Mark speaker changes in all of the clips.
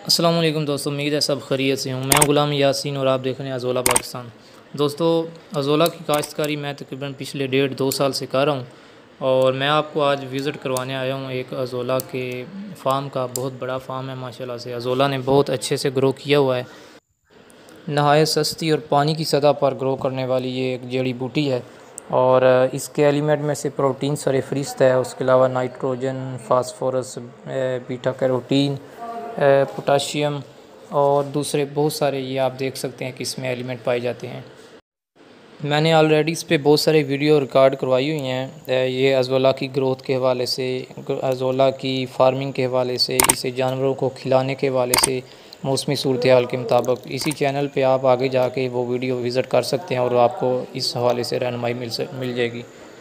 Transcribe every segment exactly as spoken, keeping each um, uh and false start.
Speaker 1: अस्सलाम वालेकुम दोस्तों, उम्मीद है सब खैरियत से हूँ। मैं हूँ गुलाम यासीन और आप देख रहे हैं अज़ोला पाकिस्तान। दोस्तों, अज़ोला की काश्तकारी मैं तकरीबन पिछले डेढ़ दो साल से कर रहा हूँ और मैं आपको आज विज़िट करवाने आया हूँ एक अज़ोला के फार्म का। बहुत बड़ा फार्म है माशाल्लाह से। अज़ोला ने बहुत अच्छे से ग्रो किया हुआ है। नहायत सस्ती और पानी की सतह पर ग्रो करने वाली ये एक जड़ी बूटी है और इसके एलिमेंट में से प्रोटीन सारे फरिस्त है। उसके अलावा nitrogen, phosphorus, beta carotene, potassium और दूसरे बहुत सारे ये आप देख सकते हैं कि इसमें एलिमेंट पाए जाते हैं। मैंने ऑलरेडी इस पे बहुत सारे वीडियो रिकॉर्ड करवाई हुई हैं। ये अज़ोला की ग्रोथ के हवाले से, अज़ोला की फार्मिंग के हवाले से, इसे जानवरों को खिलाने के हवाले से, मौसमी सूरत हाल के मुताबिक। इसी चैनल पे आप आगे जाके वो वीडियो विज़िट कर सकते हैं और आपको इस हवाले से रहनुमाई मिल मिल जाएगी।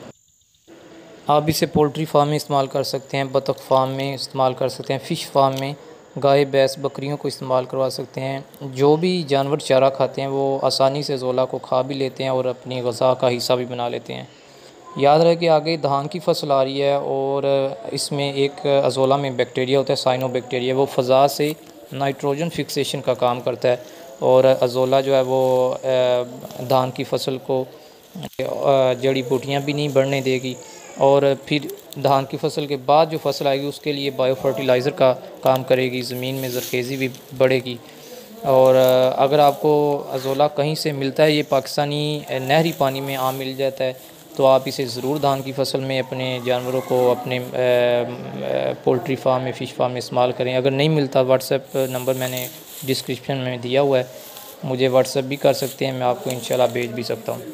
Speaker 1: आप इसे पोल्ट्री फार्म में इस्तेमाल कर सकते हैं, बतख फार्म में इस्तेमाल कर सकते हैं, फ़िश फार्म में गाय भैंस बकरियों को इस्तेमाल करवा सकते हैं। जो भी जानवर चारा खाते हैं वो आसानी से अज़ोला को खा भी लेते हैं और अपनी ग़िज़ा का हिस्सा भी बना लेते हैं। याद रहे कि आगे धान की फसल आ रही है और इसमें एक अज़ोला में बैक्टीरिया होता है, साइनोबैक्टीरिया। वो फ़ज़ा से नाइट्रोजन फिक्सेशन का काम करता है और अज़ोला जो है वो धान की फसल को जड़ी बूटियाँ भी नहीं बढ़ने देगी और फिर धान की फसल के बाद जो फसल आएगी उसके लिए बायो फर्टिलाइज़र का काम करेगी, ज़मीन में ज़रखेज़ी भी बढ़ेगी। और अगर आपको अज़ोला कहीं से मिलता है, ये पाकिस्तानी नहरी पानी में आम मिल जाता है, तो आप इसे ज़रूर धान की फसल में अपने जानवरों को अपने पोल्ट्री फार्म में, फ़िश फार्म में इस्तेमाल करें। अगर नहीं मिलता, व्हाट्सएप नंबर मैंने डिस्क्रिप्शन में दिया हुआ है, मुझे व्हाट्सएप भी कर सकते हैं, मैं आपको इंशाल्लाह भेज भी सकता हूँ।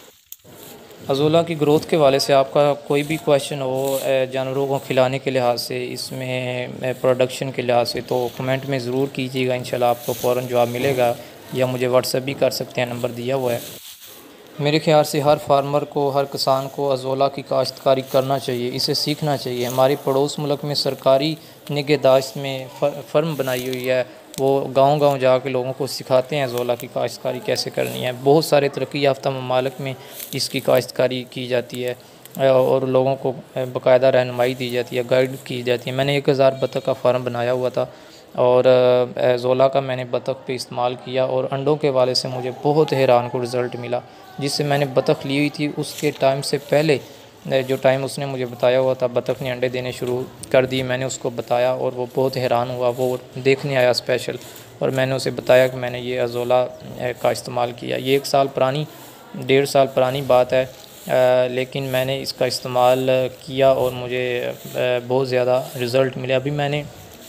Speaker 1: अज़ोला की ग्रोथ के वाले से आपका कोई भी क्वेश्चन हो जानवरों को खिलाने के लिहाज से, इसमें प्रोडक्शन के लिहाज से, तो कमेंट में ज़रूर कीजिएगा, इंशाल्लाह आपको फ़ौरन जवाब मिलेगा। या मुझे व्हाट्सएप भी कर सकते हैं, नंबर दिया हुआ है। मेरे ख्याल से हर फार्मर को, हर किसान को अज़ोला की काश्तकारी करना चाहिए, इसे सीखना चाहिए। हमारे पड़ोस मुल्क में सरकारी निगहदाश्त में फ़र्म बनाई हुई है, वो गांव-गांव जाके लोगों को सिखाते हैं अज़ोला की काश्तकारी कैसे करनी है। बहुत सारे तरक्की याफ्ता ममालिक में इसकी काश्तकारी की जाती है और लोगों को बाकायदा रहनुमाई दी जाती है, गाइड की जाती है। मैंने एक हज़ार बतख का फार्म बनाया हुआ था और अज़ोला का मैंने बतख पे इस्तेमाल किया और अंडों के वाले से मुझे बहुत हैरान को रिज़ल्ट मिला। जिससे मैंने बतख ली हुई थी उसके टाइम से पहले, जो टाइम उसने मुझे बताया हुआ था, बतख ने अंडे देने शुरू कर दिए। मैंने उसको बताया और वो बहुत हैरान हुआ। वो देखने आया स्पेशल और मैंने उसे बताया कि मैंने ये अज़ोला का इस्तेमाल किया। ये एक साल पुरानी, डेढ़ साल पुरानी बात है, आ, लेकिन मैंने इसका इस्तेमाल किया और मुझे बहुत ज़्यादा रिज़ल्ट मिले। अभी मैंने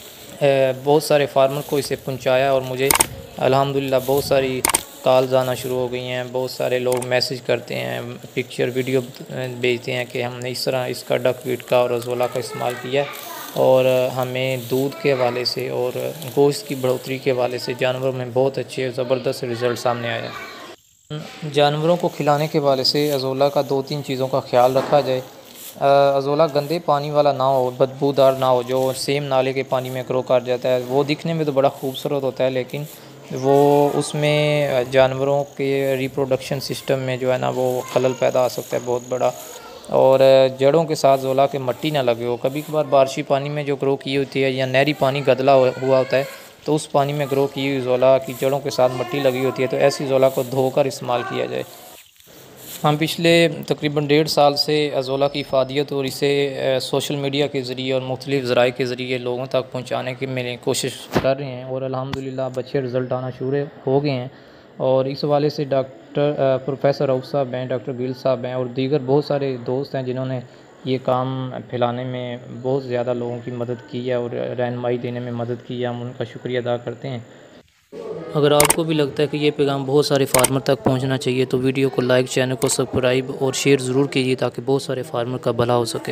Speaker 1: बहुत सारे फार्मर को इसे पहुंचाया और मुझे अल्हम्दुलिल्लाह बहुत सारी कॉल्स आना शुरू हो गई हैं। बहुत सारे लोग मैसेज करते हैं, पिक्चर वीडियो भेजते हैं कि हमने इस तरह इसका डकवीट का और अज़ोला का इस्तेमाल किया और हमें दूध के हवाले से और गोश्त की बढ़ोतरी के हवाले से जानवरों में बहुत अच्छे ज़बरदस्त रिज़ल्ट सामने आया। जानवरों को खिलाने के हवाले से अज़ोला का दो तीन चीज़ों का ख्याल रखा जाए। अज़ोला गंदे पानी वाला ना हो, बदबूदार ना हो, जो सेम नाले के पानी में ग्रो कर जाता है। वो दिखने में तो बड़ा खूबसूरत होता है लेकिन वो उसमें जानवरों के रिप्रोडक्शन सिस्टम में जो है ना वो खलल पैदा आ सकता है बहुत बड़ा। और जड़ों के साथ अज़ोला के मट्टी ना लगे हो। कभी कभार बारिशी पानी में जो ग्रो की होती है या नहरी पानी गदला हुआ होता है तो उस पानी में ग्रो की हुई अज़ोला की जड़ों के साथ मट्टी लगी होती है, तो ऐसी अज़ोला को धोकर इस्तेमाल किया जाए। हम पिछले तकरीबन डेढ़ साल से अज़ोला की इफ़ादियत और इसे सोशल मीडिया के ज़रिए और मुख्तलिफ़ ज़राए के ज़रिए लोगों तक पहुँचाने की मेरी कोशिश कर रहे हैं और अल्हम्दुलिल्लाह अच्छे रिज़ल्ट आना शुरू हो गए हैं। और इस हवाले से डॉक्टर प्रोफेसर रऊफ़ साहब हैं, डॉक्टर गिल साहब हैं और दीगर बहुत सारे दोस्त हैं जिन्होंने ये काम फैलाने में बहुत ज़्यादा लोगों की मदद की है और रहनुमाई देने में मदद की है। हम उनका शुक्रिया अदा करते हैं। अगर आपको भी लगता है कि ये पैगाम बहुत सारे फार्मर तक पहुंचना चाहिए तो वीडियो को लाइक, चैनल को सब्सक्राइब और शेयर ज़रूर कीजिए ताकि बहुत सारे फार्मर का भला हो सके।